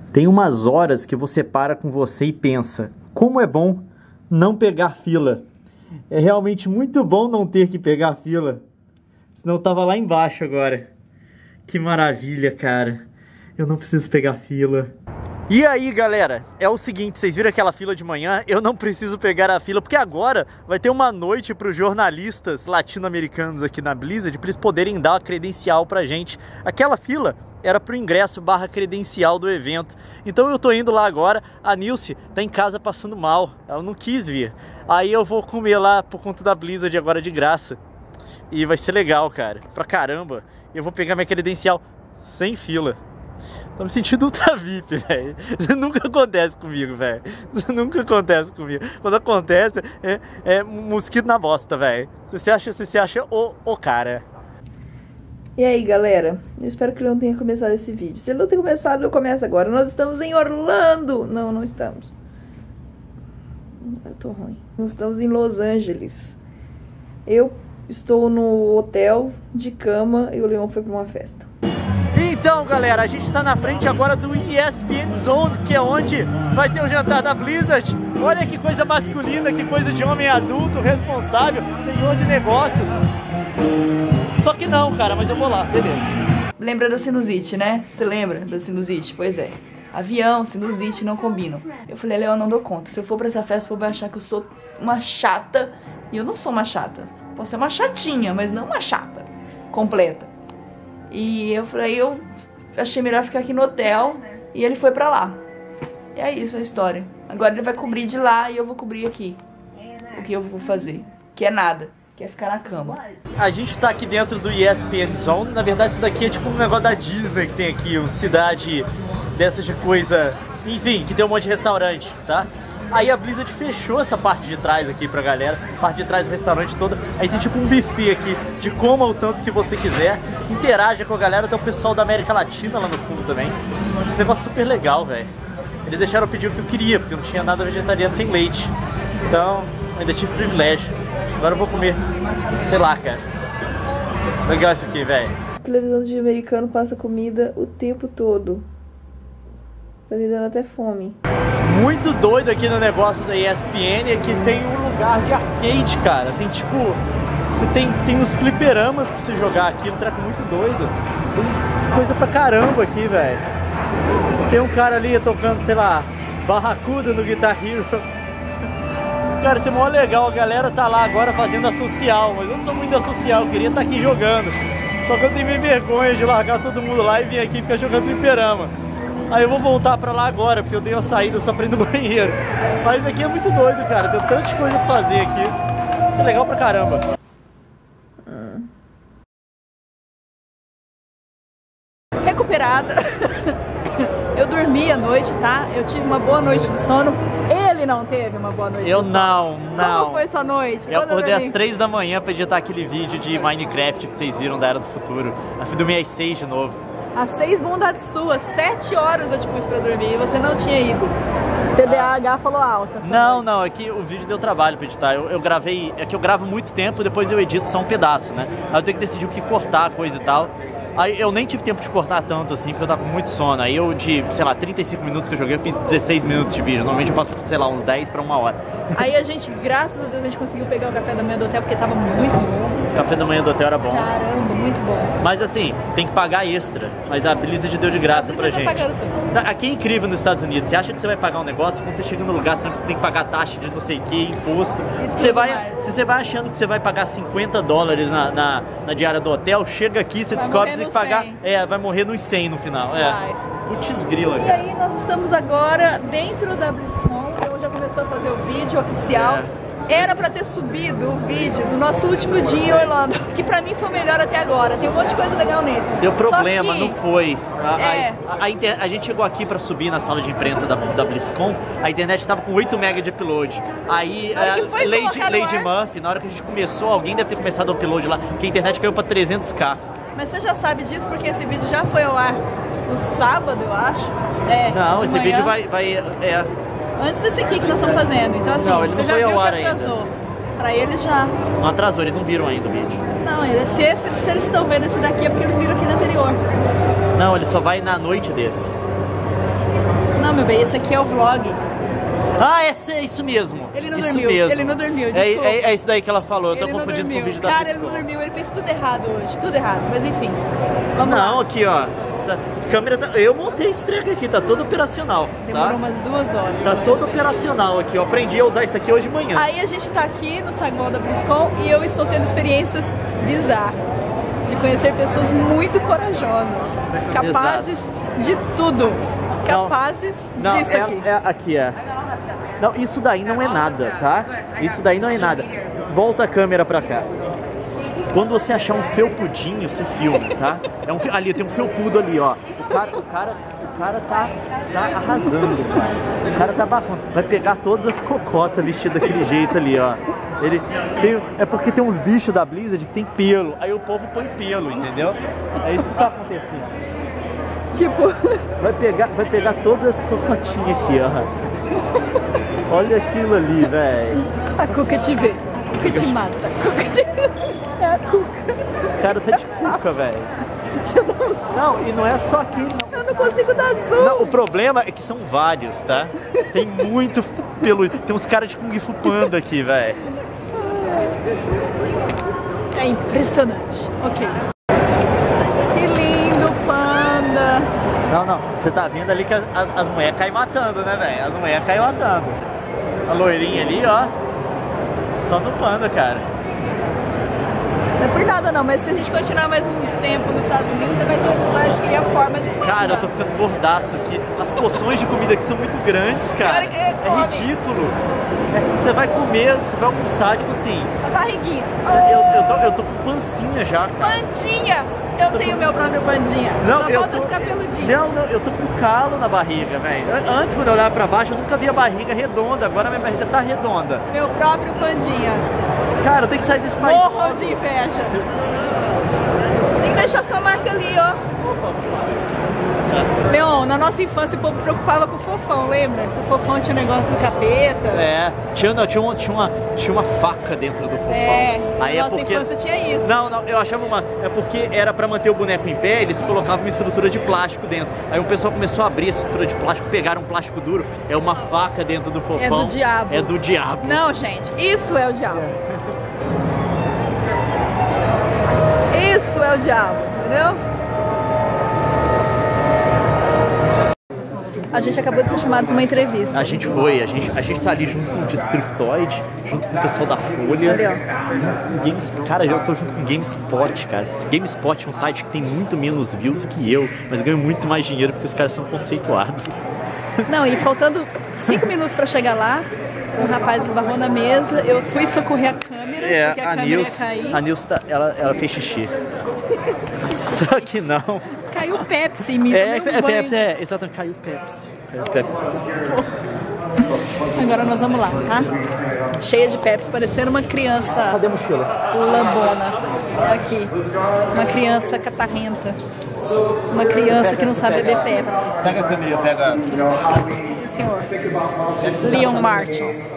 Tem umas horas que você para com você e pensa, como é bom não pegar fila. É realmente muito bom não ter que pegar fila. Senão eu tava lá embaixo agora. Que maravilha, cara. Eu não preciso pegar fila. E aí, galera, é o seguinte, vocês viram aquela fila de manhã? Eu não preciso pegar a fila, porque agora vai ter uma noite para os jornalistas latino-americanos aqui na Blizzard, para eles poderem dar a credencial pra gente. Aquela fila era pro ingresso / credencial do evento. Então eu tô indo lá agora, a Nilce tá em casa passando mal, ela não quis vir. Aí eu vou comer lá por conta da Blizzard agora de graça. E vai ser legal, cara, pra caramba. Eu vou pegar minha credencial sem fila. Tô me sentindo ultra VIP, velho. Isso nunca acontece comigo, velho. Isso nunca acontece comigo. Quando acontece, é mosquito na bosta, velho. Você se acha o cara. E aí, galera? Eu espero que ele não tenha começado esse vídeo. Se ele não tem começado, eu começo agora. Nós estamos em Orlando. Não, não estamos. Eu tô ruim. Nós estamos em Los Angeles. Eu estou no hotel de cama e o Leon foi pra uma festa. Então, galera, a gente tá na frente agora do ESPN Zone, que é onde vai ter o jantar da Blizzard. Olha que coisa masculina, que coisa de homem adulto, responsável, senhor de negócios. Só que não, cara, mas eu vou lá, beleza. Lembra da sinusite, né? Você lembra da sinusite? Pois é. Avião, sinusite não combinam. Eu falei, Leon, não dou conta. Se eu for pra essa festa, o povo vai achar que eu sou uma chata. E eu não sou uma chata. Posso ser uma chatinha, mas não uma chata completa. E eu falei, eu achei melhor ficar aqui no hotel. E ele foi pra lá. E é isso a história. Agora ele vai cobrir de lá e eu vou cobrir aqui. O que eu vou fazer. Que é nada. Que é ficar na cama. A gente tá aqui dentro do ESPN Zone. Na verdade isso daqui é tipo um negócio da Disney que tem aqui. Uma cidade dessas de coisa... Enfim, que tem um monte de restaurante, tá? Aí a Blizzard fechou essa parte de trás aqui pra galera, parte de trás do restaurante toda. Aí tem tipo um buffet aqui, de coma o tanto que você quiser. Interaja com a galera, tem o pessoal da América Latina lá no fundo também. Esse negócio é super legal, velho. Eles deixaram eu pedir o que eu queria, porque não tinha nada vegetariano sem leite. Então, ainda tive privilégio. Agora eu vou comer, sei lá, cara. Legal isso aqui, velho. A televisão de americano passa comida o tempo todo. Tá me dando até fome. Muito doido aqui no negócio da ESPN é que tem um lugar de arcade, cara. Tem tipo... Você tem uns fliperamas pra você jogar aqui, um treco muito doido. Tem coisa pra caramba aqui, velho. Tem um cara ali tocando, sei lá, Barracuda no Guitar Hero. Cara, isso é mó legal, a galera tá lá agora fazendo a social, mas eu não sou muito da social, eu queria estar aqui jogando. Só que eu tenho meio vergonha de largar todo mundo lá e vir aqui ficar jogando fliperama. Aí eu vou voltar pra lá agora, porque eu dei uma saída só pra ir no banheiro. Mas aqui é muito doido, cara, tem tanta coisa pra fazer aqui. Isso é legal pra caramba. Recuperada. Eu dormi à noite, tá? Eu tive uma boa noite de sono. Ele não teve uma boa noite de sono. Não. Como foi sua noite? Eu acordei às 3 da manhã pra editar aquele vídeo de Minecraft que vocês viram da Era do Futuro. Eu fui dormir às 6 de novo. Às 6 bondades suas, 7 horas eu te pus pra dormir e você não tinha ido. TDAH falou alto. Não, é que o vídeo deu trabalho pra editar. Eu gravei, é que eu gravo muito tempo, depois eu edito só um pedaço, né? Aí eu tenho que decidir o que cortar, a coisa e tal. Aí eu nem tive tempo de cortar tanto assim, porque eu tava com muito sono. Aí eu, sei lá, 35 minutos que eu joguei, eu fiz 16 minutos de vídeo. Normalmente eu faço, sei lá, uns 10 pra 1 hora. Aí a gente, graças a Deus, a gente conseguiu pegar o café da manhã do hotel, porque tava muito bom. O café da manhã do hotel era bom. Caramba, muito bom. Mas assim, tem que pagar extra. Mas a Blizzard deu de graça pra gente. Aqui é incrível nos Estados Unidos. Você acha que você vai pagar um negócio, quando você chega no lugar, você tem que pagar taxa de não sei o que, imposto. Se você vai achando que você vai pagar $50 na diária do hotel, chega aqui, você descobre que você tem que pagar... vai morrer nos 100 no final. Putz grila, cara. E aí nós estamos agora dentro da BlizzCon. Eu já começou a fazer o vídeo oficial. Era pra ter subido o vídeo do nosso último dia em Orlando, que pra mim foi o melhor até agora. Tem um monte de coisa legal nele. Deu problema, não foi. A gente chegou aqui pra subir na sala de imprensa da BlizzCon, a internet tava com 8 MB de upload. Aí, Lady Murphy, na hora que a gente começou, alguém deve ter começado o upload lá, que a internet caiu pra 300k. Mas você já sabe disso porque esse vídeo já foi ao ar no sábado, eu acho. Não, esse vídeo vai antes desse aqui que nós estamos fazendo. Então assim, não, você já viu que atrasou. Ainda. Pra eles já. Não atrasou, eles não viram ainda o vídeo. Não, se eles estão vendo esse daqui é porque eles viram aqui no anterior. Não, ele só vai na noite desse. bem, esse aqui é o vlog. Ah, é isso mesmo. Ele não isso dormiu, mesmo. ele não dormiu, desculpa. É isso daí que ela falou, eu tô Ele não confundindo com o dormiu. vídeo da Cara, Priscila. ele não dormiu, ele fez tudo errado hoje, tudo errado. Mas enfim, vamos lá. Não, aqui ó, a câmera tá... Eu montei esse treco aqui, tá todo operacional. Demorou tá? umas 2 horas. Tá todo operacional aqui, eu aprendi a usar isso aqui hoje de manhã. Aí a gente tá aqui no saguão da BlizzCon e eu estou tendo experiências bizarras. De conhecer pessoas muito corajosas, capazes de tudo. Capazes disso aqui. Aqui é. Não, isso daí não é nada, tá? Isso daí não é nada. Volta a câmera pra cá. Quando você achar um felpudinho, você filma, tá? Ali, tem um felpudo ali, ó. O cara tá arrasando, cara. O cara tá bafando. Vai pegar todas as cocotas vestidas daquele jeito ali, ó. É porque tem uns bichos da Blizzard que tem pelo. Aí o povo põe pelo, entendeu? É isso que tá acontecendo. Tipo... Vai pegar todas as cocotinhas aqui, ó. Olha aquilo ali, velho. A Cuca te vê. A Cuca te mata. A Cuca te... É a Cuca. O cara tá de cuca, velho. Não, e não é só aqui, não. Eu não consigo dar zoom. Não, o problema é que são vários, tá? Tem muito pelo... Tem uns caras de Kung Fu Panda aqui, velho. É impressionante. Ok. Que lindo, panda. Não. Você tá vendo ali que as mulheres caem matando, né, velho? As mulheres caem matando. A loirinha ali, ó. Só no panda, cara. Não é por nada não, mas se a gente continuar mais uns tempos nos Estados Unidos, você vai adquirir a forma de panda. Cara, eu tô ficando gordaço aqui. As porções de comida aqui são muito grandes, cara. É ridículo. Você vai comer, você vai almoçar, tipo assim... A barriguinha. Eu tô com pancinha já, cara. Pandinha! Eu tenho meu próprio pandinha. Não, Só falta ficar peludinho. Não, eu tô com calo na barriga, velho. Antes, quando eu olhava pra baixo, eu nunca via barriga redonda. Agora minha barriga tá redonda. Meu próprio pandinha. Cara, eu tenho que sair desse país. Morro de inveja. Tem que deixar sua marca ali, ó. Leon, na nossa infância o povo preocupava com o Fofão, lembra? Que o Fofão tinha o negócio do capeta. É, tinha uma faca dentro do Fofão. Aí na nossa infância tinha isso. Não, eu achava massa. É porque era pra manter o boneco em pé, eles colocavam uma estrutura de plástico dentro. Aí o pessoal começou a abrir a estrutura de plástico, pegaram um plástico duro, é uma faca dentro do Fofão. É do diabo. É do diabo. Não, gente, isso é o diabo. Isso é o diabo, entendeu? A gente acabou de ser chamado para uma entrevista. A gente foi, a gente tá ali junto com o Districtoid, junto com o pessoal da Folha. Cara, eu tô junto com o GameSpot, cara. GameSpot é um site que tem muito menos views que eu, mas ganha muito mais dinheiro porque os caras são conceituados. Não, e faltando 5 minutos para chegar lá, um rapaz esbarrou na mesa, eu fui socorrer a câmera, porque a câmera ia cair. A Nilce, ela fez xixi. Só que não. Caiu Pepsi em mim. Pepsi, exatamente, caiu Pepsi. Agora nós vamos lá, tá? Cheia de Pepsi, parecendo uma criança. Cadê a mochila? Lambona. Aqui. Uma criança catarrenta. Uma criança que não sabe beber Pepsi. Pega a câmera, pega. Sim, senhor. Leon Martins.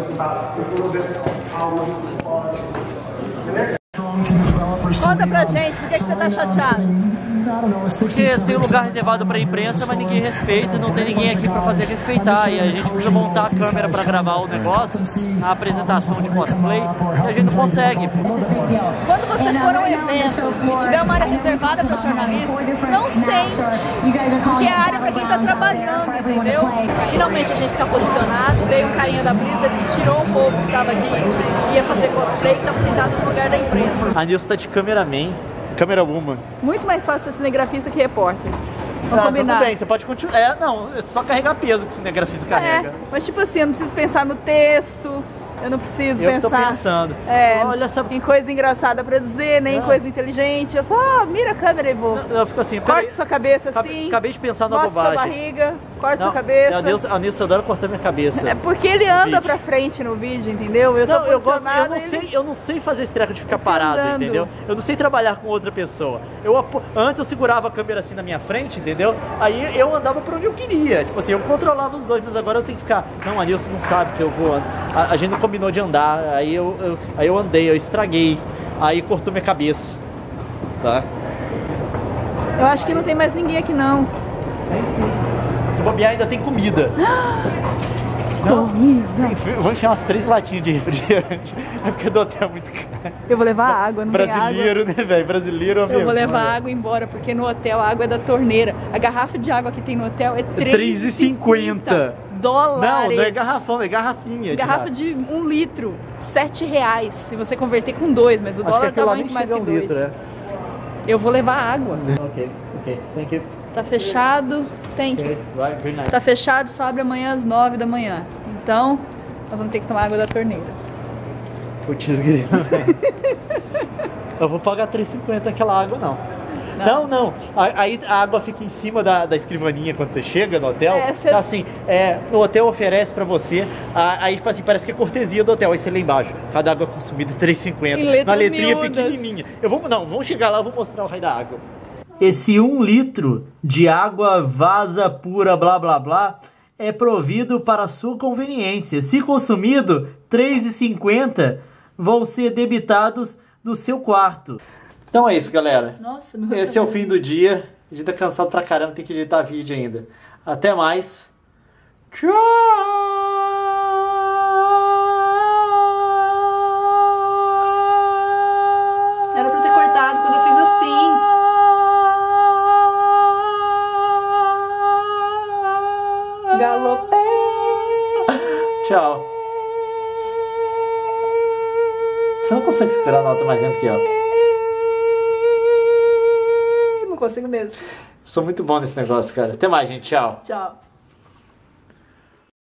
Conta pra gente, por que você tá chateado? Porque tem um lugar reservado pra imprensa, mas ninguém respeita, não tem ninguém aqui pra fazer respeitar. E a gente precisa montar a câmera pra gravar o negócio, a apresentação de cosplay, e a gente não consegue. Quando você for a um evento e tiver uma área reservada pra jornalista, não sente, porque é a área pra quem tá trabalhando, entendeu? Finalmente a gente tá posicionado, veio um carinha da Blizzard e tirou um povo que tava aqui, que ia fazer cosplay, que tava sentado no lugar da imprensa. A Nilce tá de cameraman. Câmera woman. Muito mais fácil ser cinegrafista que repórter. Vamos combinar. Tudo bem, você pode continuar. É só carregar peso que o cinegrafista carrega. Mas tipo assim, eu não preciso pensar no texto, eu não preciso pensar... Eu tô pensando. Olha essa... em coisa engraçada pra dizer, nem em coisa inteligente. Eu só mira a câmera e vou. Eu fico assim, corta sua cabeça assim. Acabei de pensar numa bobagem. Sua barriga, corta sua cabeça. A Nilce adora cortar minha cabeça. É porque ele anda pra frente no vídeo, entendeu? Eu não sei fazer esse treco de ficar parado, entendeu? Eu não sei trabalhar com outra pessoa. Antes eu segurava a câmera assim na minha frente, entendeu? Aí eu andava pra onde eu queria. Tipo assim, eu controlava os dois, mas agora eu tenho que ficar. Não, a Nilce não sabe que eu vou. A gente não combinou de andar. Aí eu andei, eu estraguei. Aí cortou minha cabeça. Tá? Eu acho que não tem mais ninguém aqui não. Se bobear ainda tem comida. Horrível. Vou enfiar umas 3 latinhas de refrigerante. É porque do hotel é muito caro. Eu vou levar água, não tem água. Brasileiro, né, velho? Brasileiro é Eu vou levar água embora, porque no hotel a água é da torneira. A garrafa de água que tem no hotel é R$3,50. Não, não é garrafão, é garrafinha. Garrafa de 1 litro, R$7. Se você converter com 2, mas o dólar tá muito mais que 2. Eu vou levar água. Ok. Thank you. Tá fechado, tá fechado, só abre amanhã às 9 da manhã. Então, nós vamos ter que tomar água da torneira. Putz, grilo, velho. Eu vou pagar R$3,50 aquela água, não. Não. Aí a água fica em cima da escrivaninha quando você chega no hotel. Assim, o hotel oferece pra você. Aí, tipo assim, parece que é cortesia do hotel. Aí você lê embaixo. Cada água consumida R$3,50. Na letrinha pequenininha. Vamos chegar lá, eu vou mostrar o raio da água. Esse 1 litro de água vaza pura, blá blá blá, é provido para sua conveniência. Se consumido, R$3,50 vão ser debitados do seu quarto. Então é isso, galera. Nossa, meu Esse é o fim do dia. A gente tá cansado pra caramba, tem que editar vídeo ainda. Até mais. Tchau! Era pra ter cortado quando eu fiz assim. Galopei. Tchau. Você não consegue segurar a nota mais lento que eu. Não consigo mesmo. Sou muito bom nesse negócio, cara. Até mais, gente. Tchau. Tchau.